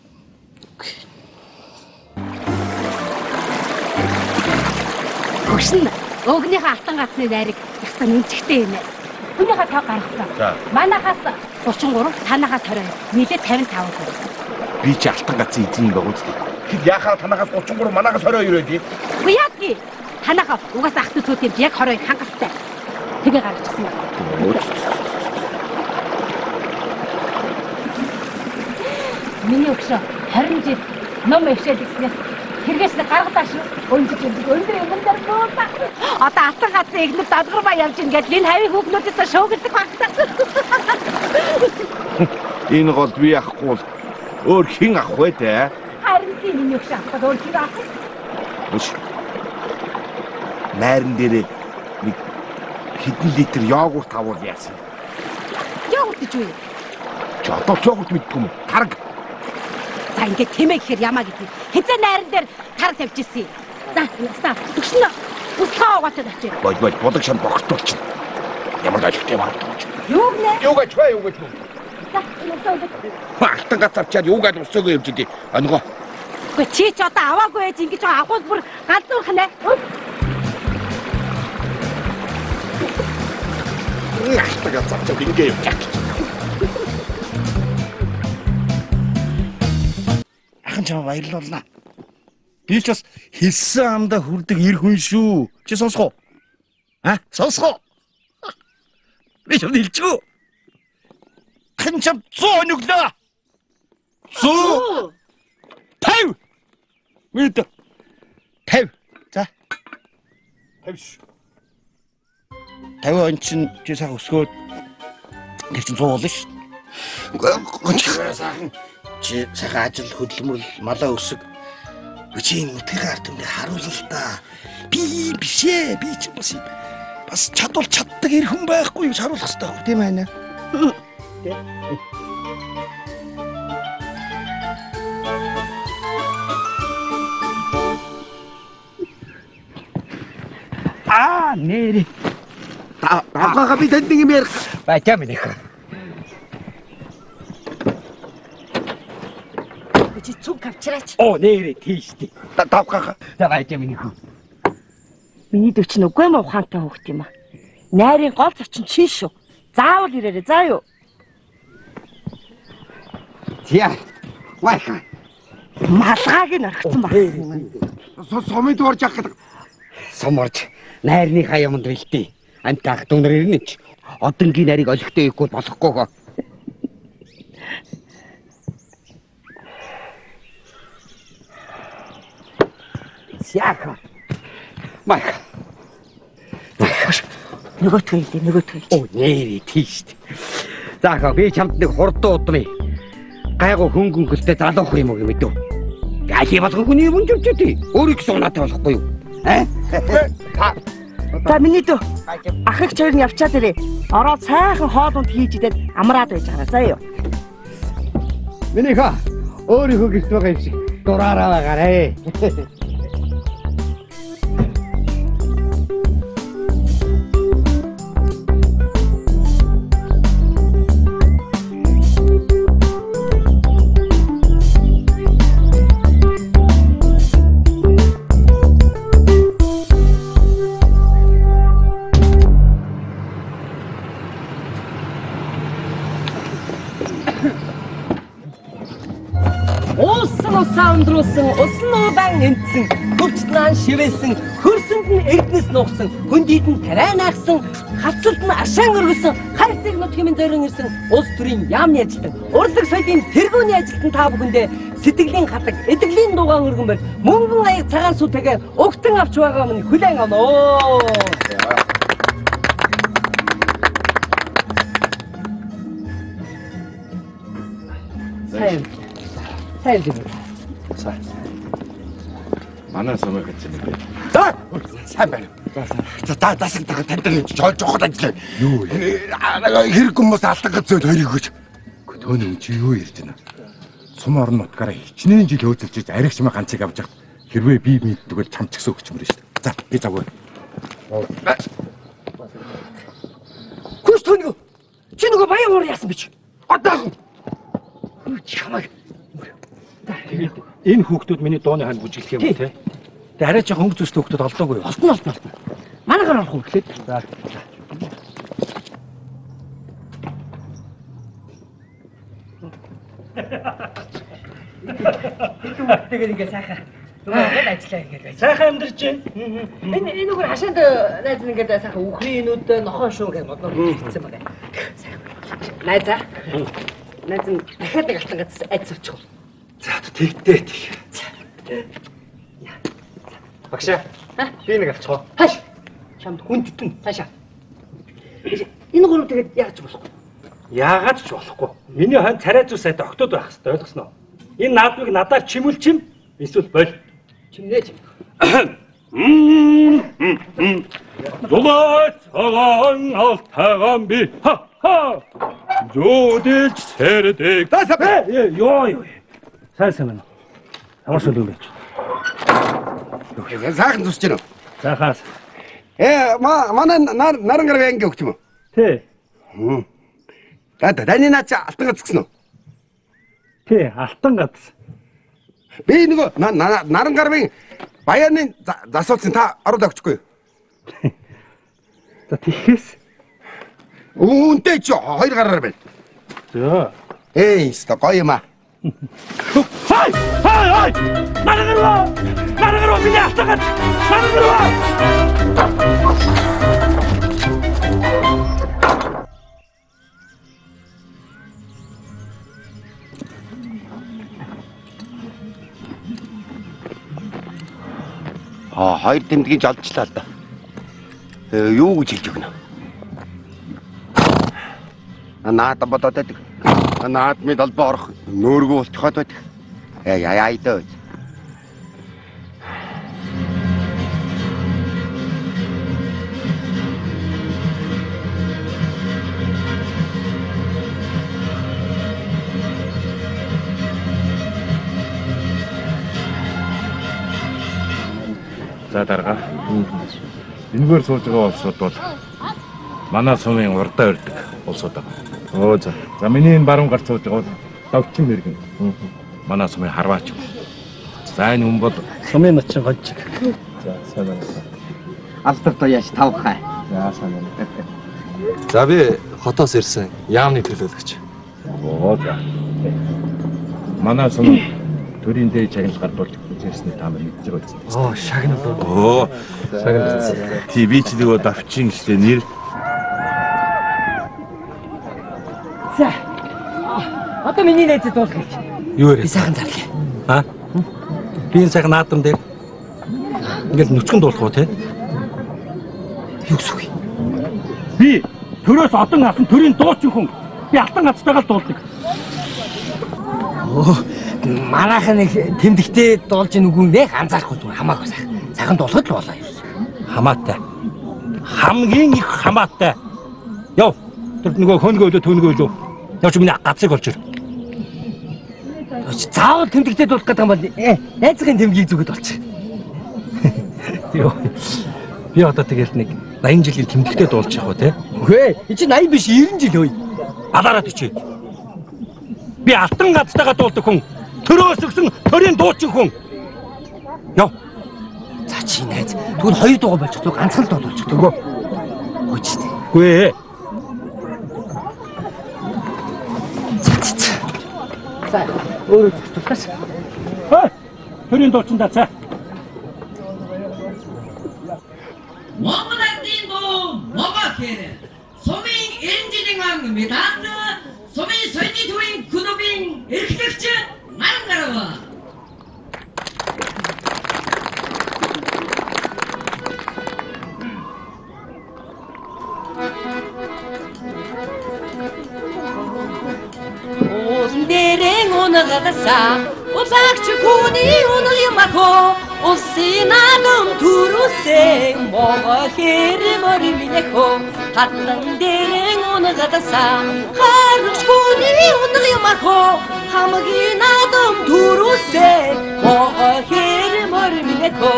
Өгшин өгнийхээ алтан гацны найраг ястаа нэмчгтэй юм. Түүнийхээ тав гаргасан. За. Манайхаас гурван гурав, танахаас двадцать. Нийлээ пятьдесят пять. Би чи алтан гацын эзэн байгаа үстэй. Хэд яхаа танахаас тридцать три, манайхаас двадцать two ирээд. Уяаги. Танахаа угаас ах төсөөд яг двадцать хангалттай. Тэгээ гаргачихсан байна. Миний өгшөө двадцать жил ном өвшөөд гиснээр хэрэгээс гаргадаа шүү. Өндөж өндөж өндөр юм дээр буула. Одоо алтан гацын игнэр дадгармаа явж ингээд энэ хавийн хүүхнүүдээс шуугддаг багтаа. Энэ гол би ахгүй бол өөр хэн ах вэ те? Харин тийм миний өгшөө авах өөр хэн ах вэ? Үш. Найран дээр нэг хэдэн литр йогурт авал яасан. Йогурт гэж үү? Чи одоо йогурт мэддэг юм уу? Тараг. За ингээд тэмээ гэхээр ямаа гэдэг. Хизээ найран дээр тараг тавьж ирсэн. За ястаа өгшнө. Устгаа угаатай тавьчих. Бод бод бодог шан богтолч. Ямар ажигтэй баардаж. Юу нэ? Юу гэж вэ? Юу гэж вэ? За энэ саудаг. Алтан гацарчаад юугаад усаагүй явж идэв. Аного. Гэхдээ чи ч одоо аваагүй байж ингэж агуул бүр галзуурх нэ. Алтан гацарчаад ингэ явж байгаа. Ахын чам баярлуулна. Би ч бас хэлсэн амдаа хүрдэг эр хүн шүү. Чи сонсгоо. А? Сонсгоо. Би ч хэлчихв. Ахын чам зөө нүглээ. Зөө. Тав. Мэд. Тав. За. Тавш. Тав он чин чи сах өсгөөд тэр чин зөө болно шүү. Гонч сайхан. Чи сайхан ажил хөдөлмөрл малаа өсөг. Чи нүтгэн ард түмний харуулал та. Би бишээ. Би ч бас бас чадвал чаддаг эр хүн байхгүй юу харуулах хэрэгтэй тийм ээ нэ. А нэрэ. Та тавхаа би танд нэг юм ярих. Бачаа минийх. Чи цуг авчираач. Оо нэрэ тийштэй. Тавхаа. За бачаа минийх. Миний дэв чинь үгүй маа ухаантай хөөхт юм аа. Найрын гол зочин чи шүү. Заавал ирээрэй заа юу. Тиа. Вайха. Малгааг нь орхисон байна. Сомид орж ах гэдэг. Соморж найрныхаа юмд бэлтээ. Антаах дүнэр ирнэ ч. Одонгийн нарыг олигтой ихгүй болохгүй гоо. Сяха. Майка. Нөгөөтгөө хэлээ, нөгөөтгөө. Оо нэрээ тийштэй. За хаа би чамд нэг хурдан удмыг гайгүй хөнгөнгөлтэй залуух юм уу мэдв. Яхи бас хөнгөний юм жижигтэй. Өөрийг суунаатай болохгүй юу? Аа? За миний дөө ахыг ч хоёр нь явчаад ирээ. Ороод сайхан хоолунд хийж идээд амраад байж байгаа заа юу. Миний хаа өөрийнхөө гэрт байгаа юм шиг дураараа байгаарэ. Саундруулсан, усан удаан энтсэн, хөвчтнaan шивээсэн, хөрсөнд нь эрдэнэс нуугсан, хөндийд нь тарай наагсан, хавцалд нь ашаан өргөсөн, хайртыг нут хэмээн зорин ирсэн улс төрийн яамны ажилтан, урлаг соёлын тэргүүний ажилтан та бүхэндээ сэтгэлийн хатаг, эдгэлийн дугаан өргөн барь, мөнгөн аяг цагаан сүтэйгээр угтан авч байгаа минь хүлээн авноо. Сайн. Сайн дээ. Сайн. Манай сумыг гэж юм. За, сайн байна. За, за, засаг таг танд жоо жоохот ажиллаа. Юу вэ? Хэрэг хүмүүс алтан гацөөл хоёрыг гэж. Төөний чи юу ярьж байна? Сум орон нутгаараа хичнээн жил хөөцөлж ариг чимээ ганцыг авч явах. Хэрвээ би мэддэг бол чамчгсан өгч мөрөн шүү дээ. За, би завгүй. Хүч төнөө. Чи нөгөө баян уур яасан бич? Одоо хамааг. Тэгээд энэ хүүхдүүд миний дууны хань бүжиглэх юм те. Тэгээд арай ч хөнгө зүс хүүхдүүд олдоогүй. Олдно олдно олдно. Манайгаар орох уу гэхлээр. За. Тэгээд ингээ сайхан. Зүгээр ажиллаа ингээд байж. Сайхан амьдарч байна. Энэ энэ үгээр хашаанд найз ингээд сайхан Украинууд нохоо шүү гэж бодноо хэлсэн байна. Сайхан. Найзаа. Найз нь дахиад нэг алтан гац айц авчих уу. За тэгтээ тэг. Багшаа. Би нэг авчих уу. Хаш. Чамд хүндтэн цаашаа. Энэ гурав тэгээд яаж болохгүй? Яагаад ч болохгүй. Миний хань царай зүү сайд октод байх хэрэгтэй ойлгосноо. Энэ наадмыг надаар чимүүл чим эсвэл боль. Чимнээ чим. Зулаач цагаан алтайгаан би ха ха. Жодэж сэрдэг. Тасаа. Йоо ёо. Сайн сайн байна. Ямар шүлэн байж. Сайхан зүсч гэнэ. Сайхаас. Э манай наран гарав анги өгч юм уу? Тий. Хм. Та таны наач алтан гац гисэн үү? Тий, алтан гац. Би нөгөө наран гарвын баярны засуулсан та ороод өгчихгүй. За тийхээс. Үүнтэй ч хоёр гараар байна. За. Эй, ста гоё юм аа. Хай! Хай! Хай! Наргарва! Наргарва миний алтан гац! Наргарва! Аа, хоёр тэмдгийг жолчлаа л да. Э, юу гэж хэлж өгнө? Наад бодоод байдаг. Наад мэд албаа орох нөөргөө болчиход байдаг. Яа яа яа дөө. За дарга. Энэгээр сууж байгаа улсууд бол манай сумын урдаа өрдөг улсууд байна. Оо за. За миний энэ баруун гарт сууж байгаа бол давчин мэргэн. Манай сумын харваач. За энэ хүн бол сумын начин гончиг. За сайн байна. Алдар тояаш тавхай. За сайн байна. За би хотоос ирсэн яамны төлөөлөгч. Оо за. Манай сум төрийн дээд чагнал гарбуулж ирсний та нар мэдж байгаа биз дээ. Оо, шагнал уу. Оо, шагнал. Тий би ч нөгөө давчин гэхлээр нэр. За. Одоо миний найзад дуул гэж. Юу вэ? Би сайхан зарлаа. Аа? Би энэ сайхан наадам дээр ингээл нүцгэн дуулах уу те? Юу гэсэн үг? Би төрөөс одон авсан төрийн дуучин хүн. Би алтан гацтайгаа дуулдаг. Оо, манайхан нэг тэмдэгтэй дуулж ийн үгүй нэх анзаарахгүй зүгээр хамаагүй сайхан. Сайхан дуулахад л болоо юу. Хамаатай. Хамгийн их хамаатай. Яв. Тэр нөгөө хөнгөө өлөө төнгөө өлөө. Яв чи миний гацыг олж ир. Заавал тэмдэгтэй дуулах гэдэг юм бол найзын тэмдгийг зүгэд болчих. Йоо. Би одоо тэгэл нэг наян жилийн тэмдэгтэй дуулж явах уу те? Үгүй ээ. Энэ чинь наян биш найман жил хөөе. Алаараад ичээ. Би алтан гацтайгаа дуулдаг хүн. Төрөөс өгсөн төрийн дуучин хүн. Яв. За чи найз. Тэгвэл хоёр дуугаа болчих зүг ганцхан л дуулчих төгөө. Хөөч тээ. Үгүй ээ. За өөрөө зүгтээс. Хөөе. Төрийн дуучин даа цаа. Монголын доо могохээр сумын энжининг медаль сумын соёлын төвийн клубын эрхлэгч Наран гарав. Дэрэн унагадаса улаагч хүний унаг юмако улсын агам түрүүсээ могоо хэрмөр минэхо хатан дэрэн унагадаса харч хүний унаг юмако хамгийн агам түрүүсээ могоо хэрмөр минэхо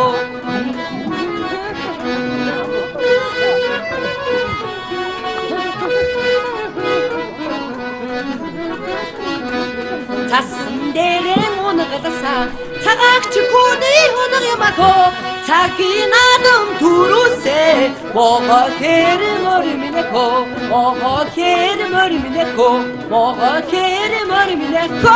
цасан дээрээ унагалсан цагаагч хүний унаг ямако цагийн адам түрүүсээ мого хэр мори минеко мого хэр мори минеко мого хэр мори минеко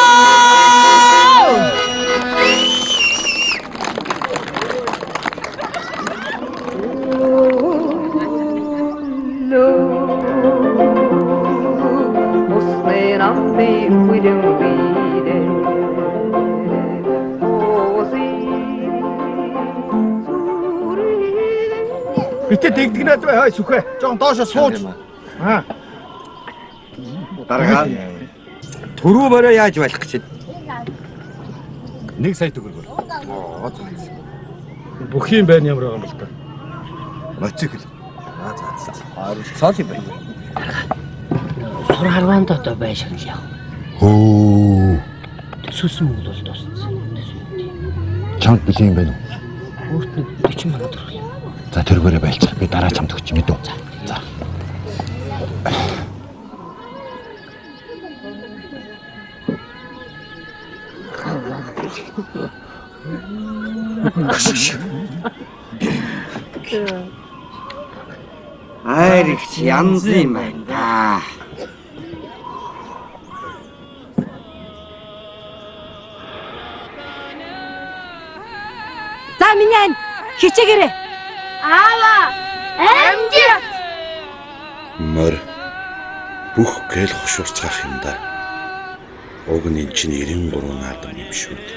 Битээ дэгдгнээд бай хай сүхэ. Жон доошо сууж. Аа. Даргаа. Төрөө бороо яаж байх гэж байна? Нэг сая төгрөг. Оо зөө. Бүх юм байна ямар байгаа юм бол та. Моцикл. Аа за за. Арил цаал юм байна. Сур харваанд одоо байшиг л яв. Хөө. Төсөөсөн мөнгө бол дууссан. Чамд били юм байна уу? Өөрт нэг forty мянга төгрөг. За тэргээрээ байлцах. Би дараа чамд өгч мэдв. За. Айрч янз юм байна. За минь хичээгээрэй. Аава! Амжир! Мөр бүх гэл хушуурцгаах юм да. Уг нь эн чинь ninety-three наадам юм шүү дээ.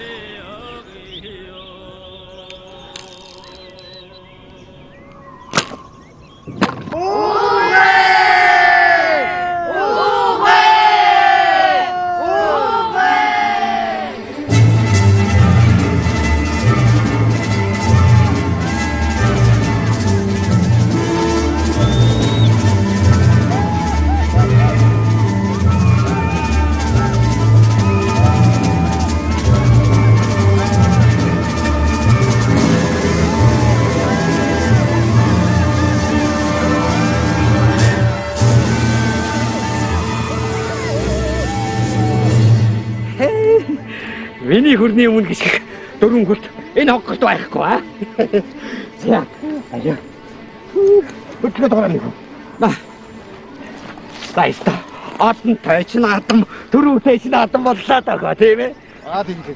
Миний хөрний өмнө гисэх дөрвөн хөлт энэ хоггорт байхгүй аа. За. Аяа. Өчигдөр гараад ирв. Ба. Байста. Атан тайч наадам, дөрөв тайч наадам боллоо даа тийм ээ. Аа тийм.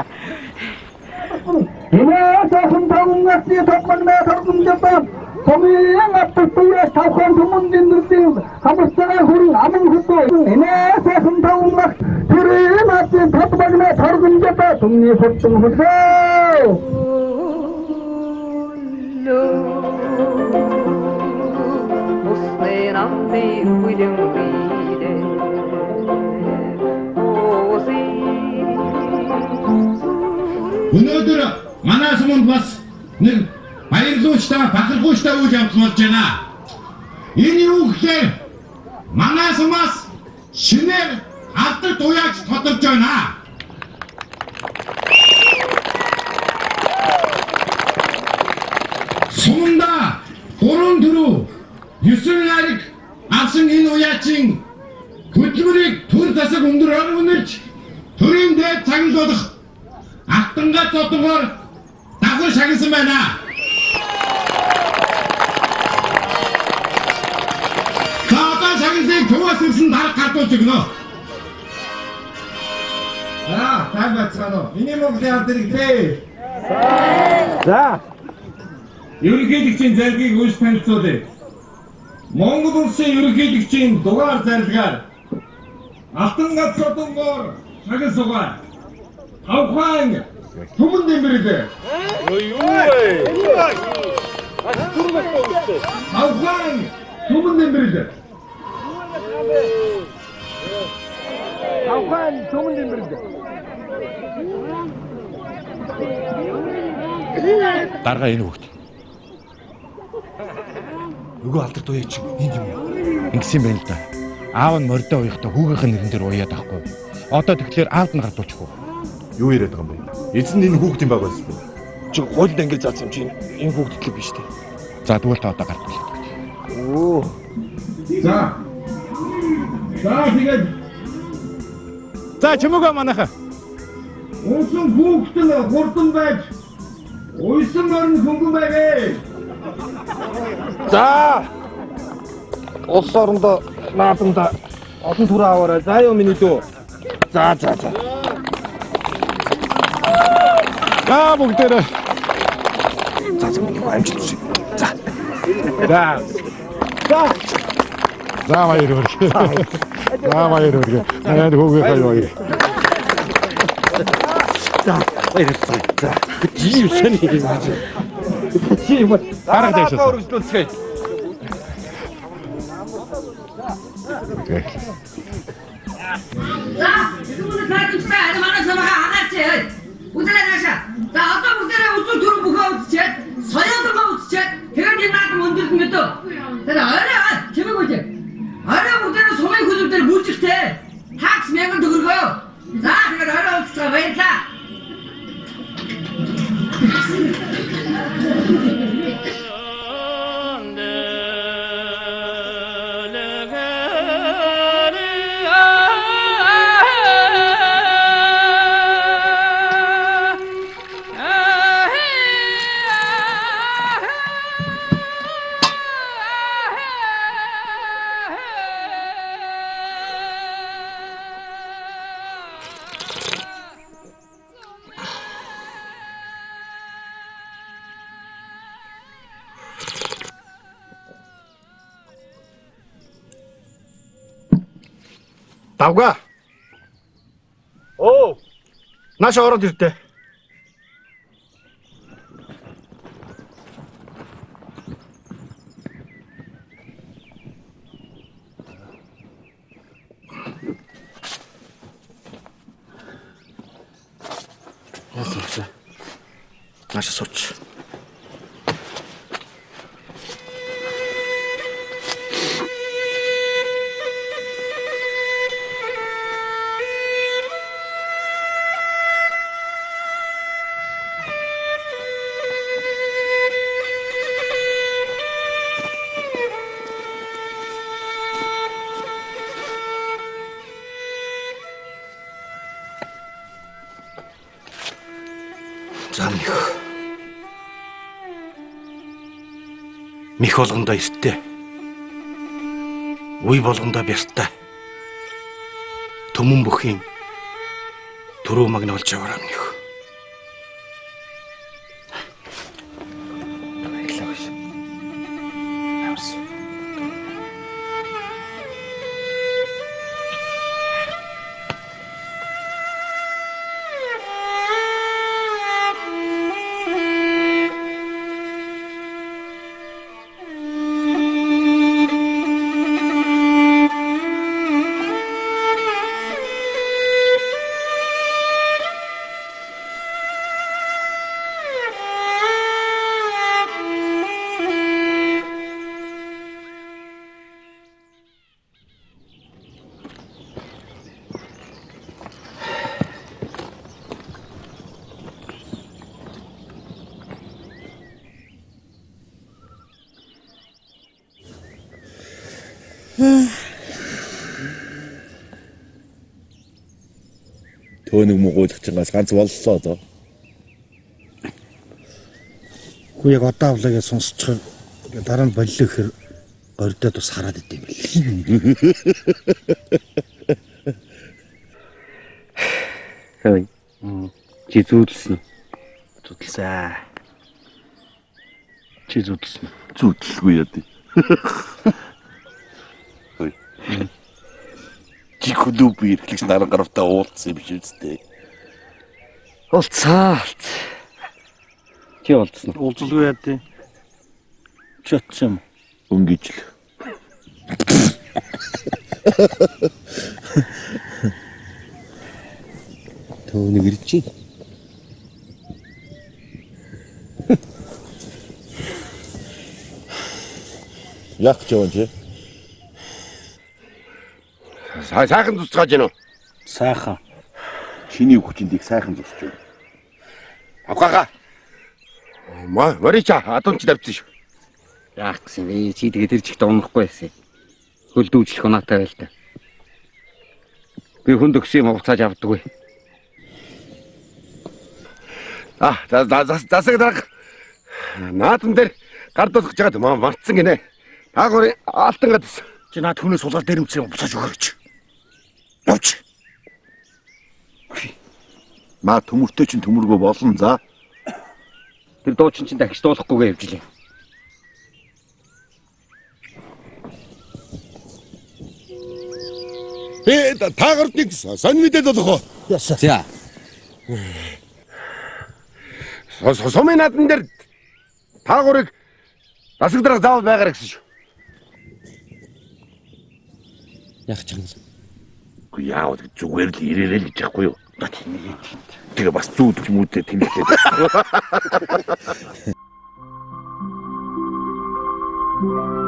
Имээ тахан тавнгасны тавханмаа тавханжапаа. Комиэн аттуяа тавхан түмүндин дүртийн хамсгаа хүрэн аман хөтөө. Имээ тахан тавнгас тэрээ матын тавханмаа тавханжапаа түмний хөтөн хөтөө. Усны намты хүлэн бийдэ. Өнөөдөр манай суманд бас нэг баярлуучтай бахархуучтай үйл явдал болж байна. Энэ юу гэхээр манай сумаас шинээр алдар туяач тодорж байна. Сумда гурван төрөө нison нарыг авсан энэ уяачийн хөдөлмөрийг төр засаг өндөр өргөнөж төрийн дээд цаглуулах Алтангаа цотгоор дагуу шагнасан байна. Цаатан шагныг төвөөс ирсэн дарга гардуулж өгнө. За, таг бацгаано. Миний Монголын алдрыг тээ. За. Ерөнхийлөгчийн заргийг үүс танилцуулъя. Монгол улсын ерөнхийлөгчийн дугаар зарлагаар Алтангаа цотгоор шагнасан сугаа. Авхан түмэн дэмбэрээ. Ой ой. Авхан түмэн дэмбэрээ. Авхан түмэн дэмбэрээ. Дарга энэ хөвгт. Нөгөө алдар туяа чи энд юм уу? Ингэсэн байна л да. Аав нь мордоо уяхдаа хүүгийнх нь нэрэн дээр уяад авахгүй. Одоо тэгэхээр аавд нь гардуулчих уу? Юу яриад байгаа юм бэ? Эзэн энэ хүүхдийн баг байсан бэ? Чи гуйлд ангил заасан чи энэ хүүхдэд л биш үү? За тэгвэл та одоо гардуулах. Оо. За. За тэгээд За чимээгөө манайхаа. Уусан хүүхдэн хурдан байж уйсан морин хөнгөн байгээ. За. Улс орондоо наадамда олон түрээ аваарай. За юу миний дүү. За за за. За бүгдээрээ. За за миний амжилт хүсье. За. За. За. За баяр хүргээ. За баяр хүргээ. Наад хөөгөө хаяа. За баярлалаа. За. Жив шани гэж. Жив бол арга дэвшээ. Өргөжлүүлцгээе. Окей. За, бүгд наадамтай харин манай самгаа хагаач. Бүгдээ наашаа. За, одоо бүгдээ үзүүл түрүү бүхөө үзчихээд, соёолгоо үзчихээд, тэгээд энэ наадам өндөрд мэдөө. Тэр орой чимэг үгүй. Орой бүгдээ сумын хөлөв дээр бүлжихтэй. Такс мянган төгрөгөө. За, тэгээд орой уулзгаа баярлаа. Давга. Оо. Нааша ороод ирдэ. Яасан. Нааша сууч. Мих болгондоо эрттэй. Үе болгондоо бяртай. Төмөн бүхийн түрүү магнолж яваараа минийх. Төөнийг муугуулах чингаас ганц боллоо доо. Хүү яг одоо авлагаа сонсчихоо дараа нь боллоо гэхээр гордод бас хараад идэв юм бэл. Хөөе. Чи зүудэлсэн. Зүудэлсэн. Чи зүудэлсэн. Зүудэлгүй яа тий. Хөөе. Чи хөдөө би ирэхлэгч наран гаравтаа уулцсан юм биш үстэй. Уулцаа. Чи уулцсан. Уулзалгүй яа тий. Чи очсон юм. Өнгөж л. Төвнийг ирж чинь. Яг ч явж чи. Сайхан цуцгааж гинөө. Сайхан. Чиний хүчиндийг сайхан цуцж байна. Авгаага. Ма, морича адамч давцсан шүү. Яах гэсэн бэ? Чи тэгээд тэр чихт унахгүй байсан. Хөл дүүжлэх унаатай байл та. Би хүнд өгсөн юм хугацааж авдаггүй. А, за за засаг дарга. Наадам дээр гар дуулах жаад мартсан гинэ. Таагуурын алтан гадс. Чи наад хүнээ сулгаар дээрэмцсэн юм босож өгөөч. Явч. Маа төмөртөө чинь төмөргөө болно за. Тэр дуучин чинь дахиж дуулахгүйгээ явж илээ. Э таагардыг сонь мэдээд болох уу? Ясаа. За. Сумын наадам дээр таагуурыг засаг дарга заавал байгаарай гэсэн шүү. Яг ч юм. Үгүй яавал зүгээр л ирээрэй л гэж яахгүй юу? Тэгээ бас зүүд ч мүүдээ тэмэлтэй.